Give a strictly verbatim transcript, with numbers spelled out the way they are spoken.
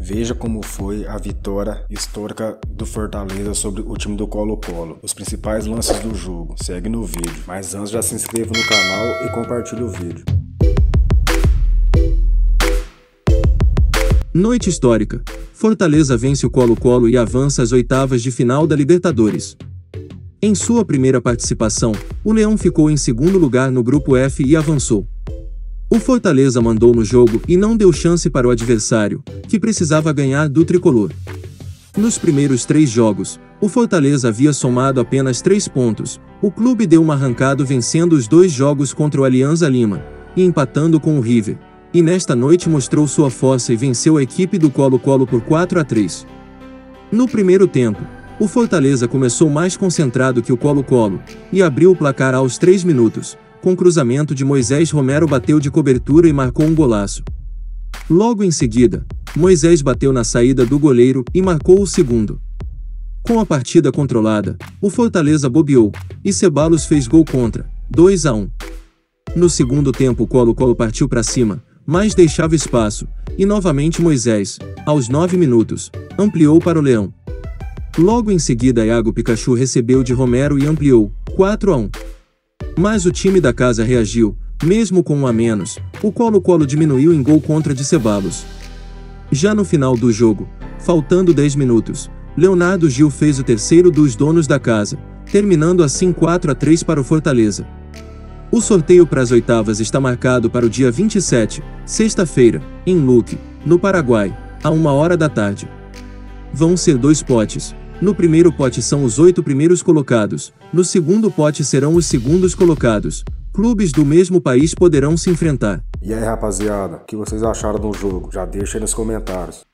Veja como foi a vitória histórica do Fortaleza sobre o time do Colo-Colo. Os principais lances do jogo. Segue no vídeo. Mas antes já se inscreva no canal e compartilhe o vídeo. Noite histórica. Fortaleza vence o Colo-Colo e avança às oitavas de final da Libertadores. Em sua primeira participação, o Leão ficou em segundo lugar no Grupo F e avançou. O Fortaleza mandou no jogo e não deu chance para o adversário, que precisava ganhar do tricolor. Nos primeiros três jogos, o Fortaleza havia somado apenas três pontos. O clube deu uma arrancada vencendo os dois jogos contra o Alianza Lima e empatando com o River. E nesta noite mostrou sua força e venceu a equipe do Colo-Colo por quatro a três. No primeiro tempo, o Fortaleza começou mais concentrado que o Colo-Colo e abriu o placar aos três minutos. Com cruzamento de Moisés, Romero bateu de cobertura e marcou um golaço. Logo em seguida, Moisés bateu na saída do goleiro e marcou o segundo. Com a partida controlada, o Fortaleza bobeou e Ceballos fez gol contra, dois a um. No segundo tempo o Colo-Colo partiu para cima, mas deixava espaço, e novamente Moisés, aos nove minutos, ampliou para o Leão. Logo em seguida Iago Pikachu recebeu de Romero e ampliou, quatro a um. Mas o time da casa reagiu, mesmo com um a menos, o Colo-Colo diminuiu em gol contra de Ceballos. Já no final do jogo, faltando dez minutos, Leonardo Gil fez o terceiro dos donos da casa, terminando assim quatro a três para o Fortaleza. O sorteio para as oitavas está marcado para o dia vinte e sete, sexta-feira, em Luque, no Paraguai, a uma hora da tarde. Vão ser dois potes. No primeiro pote são os oito primeiros colocados, no segundo pote serão os segundos colocados. Clubes do mesmo país poderão se enfrentar. E aí, rapaziada, o que vocês acharam do jogo? Já deixa aí nos comentários.